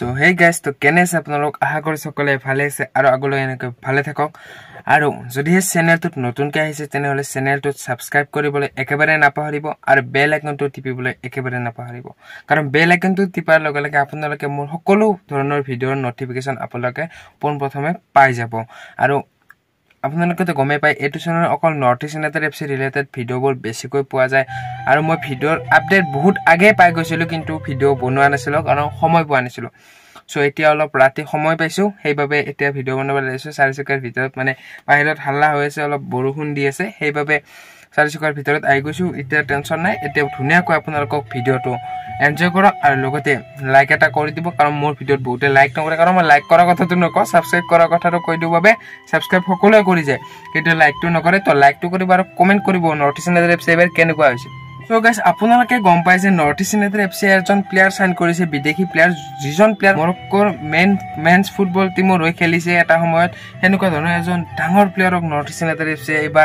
So hey guys, to কেনে আছে আপোনালোক আশা কৰি সকলে ভালে আছে আৰু আগলৈ এনেকৈ ভালে থাকক আৰু যদি এই চেনেলটোত নতুনকৈ আহিছে তেনেহলে চেনেলটোত সাবস্ক্ৰাইব কৰিবলৈ একেবাৰে নাপাহৰিব আৰু বেল আইকনটো টিপিবলৈ একেবাৰে নাপাহৰিব কাৰণ বেল আইকনটো টিপাৰ লগে লগে আপোনালোকে মোৰ সকলো ধৰণৰ ভিডিওৰ নটিফিকেশন আপোনালোকে পোনপ্ৰথমে পাই যাব আৰু আপোনালোকে তো গমে পাই এটো চেনেল অকল North East United FC related ভিডিওবোৰ বেছিকৈ পোৱা যায় আৰু মই ভিডিওৰ আপডেট বহুত আগে পাই গৈছিলো কিন্তু ভিডিও বনোৱা নাছিল কাৰণ সময় পোৱা নাছিল সো এতিয়া অলপ ৰাতি সময় পাইছো সেইভাবে এতিয়া ভিডিও বনাবলৈ লৈছো চাৰিচকাৰ ভিতৰত মানে বাহিৰত হাল্লা হৈ আছে অলপ বৰষুণ দি আছে সেইভাবে চাৰিচকাৰ ভিতৰত আই গৈছো এতিয়া টেনচন নাই এতিয়া ধুনিয়াকৈ আপোনালোকক ভিডিওটো এনজয় কৰক আৰু লগতে লাইক এটা কৰি দিব কাৰণ মোৰ ভিডিওত বহুতে লাইক নকৰে কাৰণ মই লাইক কৰাৰ কথাটো নকওঁ সাবস্ক্ৰাইব কৰাৰ কথাটো কৈ দিও বাবে সাবস্ক্ৰাইব সকলোৱে কৰি যায় কিন্তু লাইকটো নকৰে তো লাইকটো কৰিব আৰু কমেন্ট কৰিব নৰ্থ ইষ্ট ইউনাইটেড এফসি এবাৰ কেনেকুৱা হৈছে So guys, আপোনালোকে গম পাই যে নৰ্থ ইষ্ট ইউনাইটেড এফসি এজন প্লেয়াৰ সাইন কৰিছে বিদেশী প্লেয়াৰ যিজন প্লেয়াৰ মৰক্কোৰ মেন্স ফুটবল টিমৰ হৈ খেলিছে এটা সময়ত হেনেকুৱা ধৰণৰ এজন ডাঙৰ প্লেয়াৰক নৰ্থ ইষ্ট ইউনাইটেড এফসি এবাৰ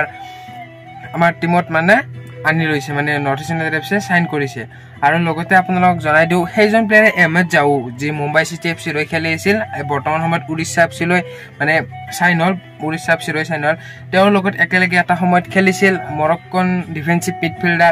আমাৰ টিমত মানে আনি লৈছে মানে North East United FC sign কৰিছে আৰু লগতে আপোনালোকক জনাই দিও সেইজন প্লেয়াৰ এমএড যাও যি মুম্বাই সিটি এফসি লৈ খেলি আছিল বৰ্তমান সময়ত উৰিষ্যা এফসি লৈ মানে সাইন হল উৰিষ্যা এফসি লৈ সাইন হল তেওঁৰ লগত একেলগে এটা সময়ত খেলিছিল Moroccan defensive midfielder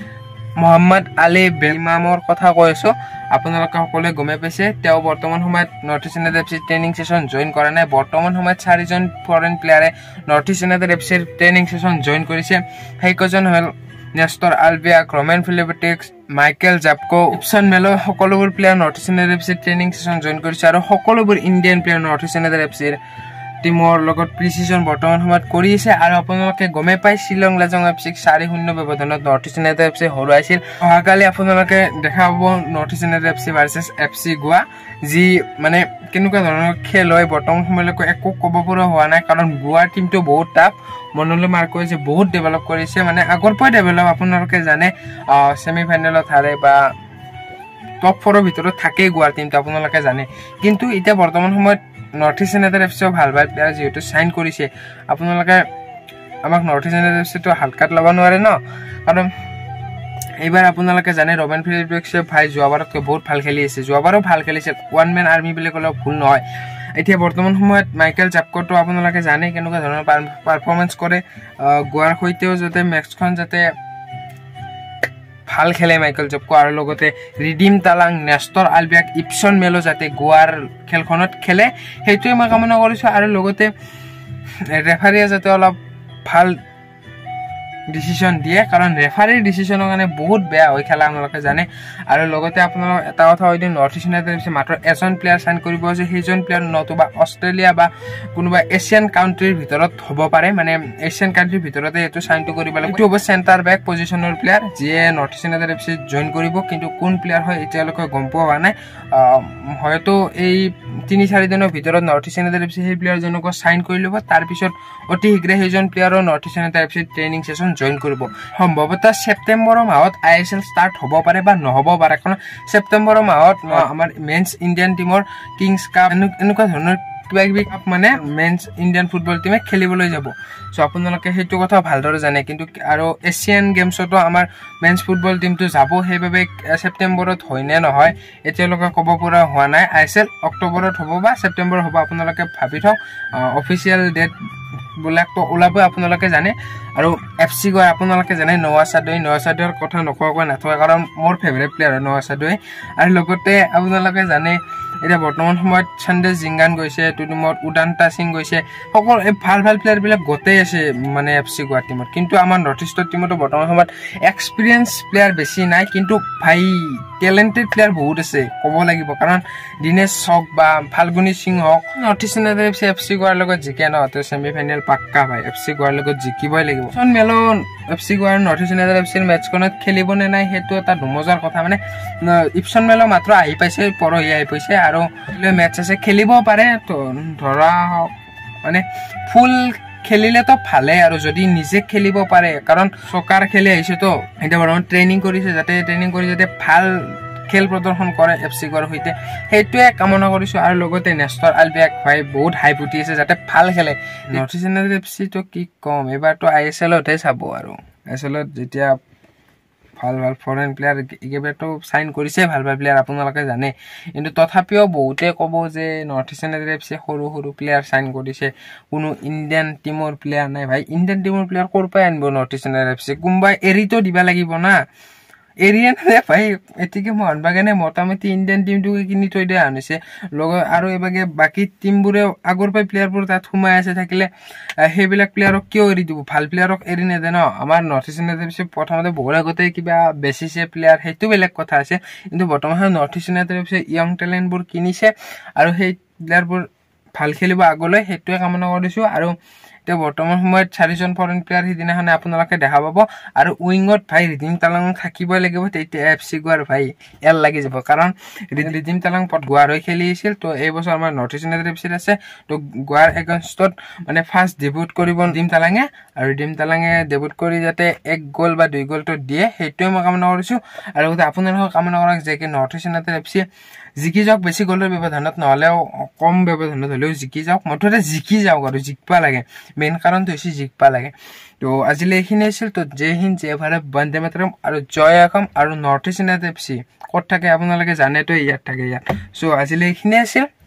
Mohammed Ali বেলিমামৰ কথা কৈছো আপোনালোকে সকলোৱে গমে পাইছে তেওঁ বৰ্তমান সময়ত North East United FC training session join কৰা নাই বৰ্তমান সময়ত চাৰিজন ফৰেন প্লেয়াৰে নৰ্থ ইষ্ট ইউনাইটেড এফসিৰ ট্ৰেনিং সেশন জয়েন কৰিছে সেইজন হল নেষ্টৰ আলবিয়াক ৰমেন ফিলিপেটিক্স মাইকেল জাপকো ইপসন মেলো সকলোবোৰ প্লেয়াৰ নৰ্থ ইষ্ট ইউনাইটেড এফসিৰ ট্ৰেনিং সেশন জয়েন কৰিছে আৰু সকলোবোৰ Indian player North East United এফসিৰ টিমৰ লগত প্ৰিসিজন বৰ্তমান সময়ত কৰি আছে আৰু আপোনালোকে গমে পাই শিলং লাজং এফসিক 4-0 ব্যৱধানত নৰ্থ ইষ্ট ইউনাইটেড এফসি হৰুৱাইছিল অহাকালি আপোনালোকে দেখা পাব North East United FC versus FC Goa যি মানে কেনেকুৱা ধৰণৰ খেল হয় বৰ্তমান সময়লৈকে একো ক'ব পৰা হোৱা নাই কাৰণ গোৱাৰ টিমটো বহুত টাফ মনলৈ মাৰ্ক হৈছে বহুত ডেভেলপ কৰিছে মানে আগৰ পৰাই ডেভেলপ আপোনালোকে জানে সেমি ফাইনেলত হাৰে বা টপ 4 ৰ ভিতৰত থাকে গোৱাৰ টিমটো আপোনালোকে জানে কিন্তু এতিয়া বৰ্তমান সময়ত নৰ্থ ইষ্ট ইউনাইটেড এফসি ভাল প্লেয়াৰ যেহেতু সাইন কৰিছে আপোনালোকে আমাক নৰ্থ ইষ্ট ইউনাইটেড এফসি তো হালকাত ল'ব নোৱাৰে ন কাৰণ এইবাৰ আপোনালোকে জানে ৰমেন ফিলিপেটিক্সে ভাই যোৱাবাৰতকৈ বহুত ভাল খেলি আছে যোৱাবাৰো ভাল খেলিছে ওয়ান ম্যান আৰ্মি বুলি ক'লে ভুল নহয় এতিয়া বৰ্তমান সময়ত মাইকেল জাপকোটো আপোনালোকে জানে কেনেকুৱা ধৰণৰ পাৰফৰমেন্স কৰে গোৱাৰ হৈতেও যাতে মেক্সখন যাতে ভাল খেলে মাইকেল জাপকো আৰু লগতে ৰিডিম তালাং নেষ্টৰ আলবিয়াক ইপসন মেলো যাতে গোৱাৰ খেলখনত খেলে হেতুৱে মই কামনা কৰিছো আৰু লগতে ৰেফাৰীয়ে যাতে অলপ ভাল ডিসিশন দিয়ে কাৰণ ৰেফাৰীৰ ডিসিশনৰ কাৰণে বহুত বেয়া হৈ খেলা আপোনালোকে জানে আৰু লগতে আপোনালোক এটা কথা হৈ দিন নৰ্থ ইষ্ট ইউনাইটেড এফসি মাত্ৰ এজন প্লেয়াৰ সাইন কৰিব আছে সেইজন প্লেয়াৰ নতুবা অষ্ট্ৰেলিয়া বা কোনোবা এছিয়ান কান্ট্ৰিৰ ভিতৰত হ'ব পাৰে মানে এছিয়ান কান্ট্ৰিৰ ভিতৰতে এটো সাইনটো কৰিব লাগিব এটো হ'ব সেন্টাৰ বেক পজিশনৰ প্লেয়াৰ যিয়ে North East United FC join কৰিব কিন্তু কোন প্লেয়াৰ হয় এতিয়ালৈকে গম পোৱা হোৱা নাই হয়তো এই 3-4 দিনৰ ভিতৰত নৰ্থ ইষ্ট ইউনাইটেড এফসি সেই প্লেয়াৰজনক সাইন কৰি ল'ব তাৰ পিছত অতি শীঘ্ৰে সেইজন প্লেয়াৰৰ North East United FC training session join কৰিব সম্ভৱতঃ সেপ্টেম্বৰৰ মাহত আইএসএল স্টাৰ্ট হ'ব পাৰে বা নহ'ব পাৰে কাৰণ সেপ্টেম্বৰৰ মাহত আমাৰ মেন্স ইণ্ডিয়ান টিমৰ কিংছ কাপ এনেকুৱা ধৰণৰ কিবা কাপ মানে মেন্স ইণ্ডিয়ান ফুটবল টিমে খেলিবলৈ যাব সো আপোনালোকে হেতু কথা ভালদৰে জানে কিন্তু আৰু এছিয়ান গেমছতো আমাৰ মেন্স ফুটবল টিমটো যাব সেইভাবে সেপ্টেম্বৰত হয় নে নহয় এতিয়ালৈকে ক'ব পৰা হোৱা নাই আইএসএল অক্টোবৰত হ'ব বা সেপ্টেম্বৰ হ'ব আপোনালোকে ভাবি থওক অফিচিয়েল ডেট বুলাকটো ওলাব আপোনালোকে জানে আৰু এফসি গৈ আপোনালোকে জানে নৱাচাদৰ কথা নকোৱাকৈ নাথাকে কাৰণ মোৰ ফেভাৰিট প্লেয়াৰ নৱাচাদই আৰু লগতে আপোনালোকে জানে এটা বৰ্তমান সময়ত সন্দেশ জিংগান গৈছে টুটিমত উদান্তা সিং গৈছে সকল ভাল প্লেয়াৰ বিলাক গতেই আছে মানে এফসি গোৱা টিমত কিন্তু আমাৰ নৰ্থ ইষ্টৰ টিমতো বৰ্তমান সময়ত এক্সপেৰিয়েন্স প্লেয়াৰ বেছি নাই কিন্তু ভাই টেলেন্টেড প্লেয়াৰ বহুত আছে ক'ব লাগিব কাৰণ দিনেশ চক বা ফালগুনি সিং হক নৰ্থ ইষ্ট ইউনাইটেড এফসি গোৱাৰ লগত জিকে ন তো সেমি ফাইনেল পাক্কা ভাই এফসি গোৱাৰ লগত জিকিবই লাগিব সন মেলো এফসি গোৱাৰ নৰ্থ ইষ্ট ইউনাইটেড এফসিৰ মেচখনত খেলিব নে নাই হেতু এটা দুমজাৰ কথা মানে ইপসন মেলো মাত্ৰ আহি পাইছে পৰহি আহি পাইছে আৰু মেচ আছে খেলিব পাৰে তো ধৰা মানে ফুল খেলিলে তো ভালে আৰু যদি নিজে খেলিব পাৰে কাৰণ সকাৰ খেলি আহিছে তো এটা বৰ্তমান ট্ৰেনিং কৰিছে যাতে ভাল খেল প্ৰদৰ্শন কৰে এফসি গোৱাৰ হৈতে হেতুৱে কামনা কৰিছো আৰু লগতে নেষ্টৰ আলবিয়াক ভাই বহুত হাই ফুটি আছে যাতে ভাল খেলে নৰ্থ ইষ্ট ইউনাইটেড এফসি তো কি কম এবাৰ তো আইএসএলতে চাব আৰু আইএসএলত যেতিয়া ভাল ভাল ফৰেন প্লেয়াৰ একেবাৰেতো সাইন কৰিছে ভাল ভাল প্লেয়াৰ আপোনালোকে জানে কিন্তু তথাপিও বহুতে ক'ব যে নৰ্থ ইষ্ট ইউনাইটেড এফচি সৰু সৰু প্লেয়াৰ সাইন কৰিছে কোনো ইণ্ডিয়ান টিমৰ প্লেয়াৰ নাই ভাই ইণ্ডিয়ান টিমৰ প্লেয়াৰ ক'ৰ পৰা আনিব নৰ্থ ইষ্ট ইউনাইটেড এফচি কোনবাই এৰিতো দিবা লাগিব না এৰিয়ান ভাই এতিকে মোহন বাগানে মোটামুটি ইণ্ডিয়ান টিমটোকে কিনি থৈ দিয়া আনিছে লগে আৰু এবাগে বাকি টিমবোৰে আগৰ পৰাই প্লেয়াৰবোৰ তাত সোমাই আছে থাকিলে সেইবিলাক প্লেয়াৰক কিয় এৰি দিব ভাল প্লেয়াৰক এৰি নেদে ন আমাৰ নৰ্থ ইষ্ট ইউনাইটেড এফচি প্ৰথমতে বহুত আগতে কিবা বেচিছে প্লেয়াৰ সেইটো বেলেগ কথা আছে কিন্তু বৰ্তমান North East United FC young টেলেণ্টবোৰ কিনিছে আৰু সেই প্লেয়াৰবোৰ ভাল খেলিব আগলৈ সেইটোৱে কামনা কৰিছো আৰু এতিয়া বৰ্তমান সময়ত 4জন ফৰেন প্লেয়াৰ সিদিনাখনে আপোনালোকে দেখা পাব আৰু উইংত ভাই ৰিডিম তালাং থাকিবই লাগিব তেতিয়া এফচি গোৱাৰ ভাই এল লাগি যাব কাৰণ ৰিডিম তালাং গোৱাৰ হৈ খেলি আছিল তো এই বছৰ আমাৰ নৰ্থ ইষ্ট ইউনাইটেড এফচি আছে তো গোৱাৰ এগেইনষ্টত মানে ফাৰ্ষ্ট ডেবিউট কৰিব ৰিডিম তালাঙে আৰু ৰিডিম তালাঙে ডেবিউট কৰি যাতে 1 গ'ল বা 2 গ'লটো দিয়ে সেইটোৱে মই কামনা কৰিছো আৰু আপোনালোকক কামনা কৰক যে কি নৰ্থ ইষ্ট ইউনাইটেড এফচি জিকি যাওক বেছি গ'লৰ ব্যৱধানত নহলেও কম ব্যৱধানত হলেও জিকি যাওক মুঠতে জিকি যাওক আৰু জিকবা লাগে মেইন কাৰণটো হৈছে জিকবা লাগে তো আজিলৈ এইখিনি আছিল তো জয় হিন্দ জয় ভাৰত বন্দে মাতৰম আৰু জয় অসম আৰু নৰ্থ ইষ্ট ইউনাইটেড এফচি ক'ত থাকে আপোনালোকে জানে তো ইয়াত থাকে ইয়াত সো আজিলৈ এইখিনি আছিল